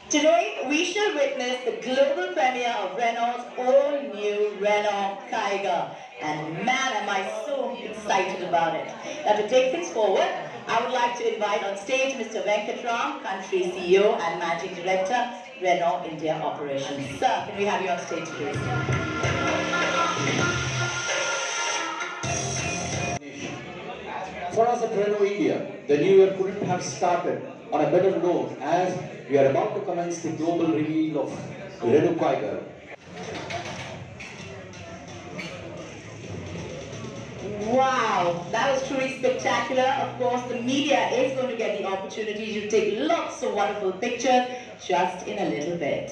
Today, we shall witness the global premiere of Renault's all-new Renault Kiger. And man, am I so excited about it. Now, to take things forward, I would like to invite on stage Mr. Venkatram, Country CEO and Managing Director, Renault India Operations. Sir, can we have you on stage, please? For us at Renault India, the new year couldn't have started on a better note as we are about to commence the global reveal of Renault Kiger. Wow, that was truly spectacular. Of course, the media is going to get the opportunity to take lots of wonderful pictures just in a little bit.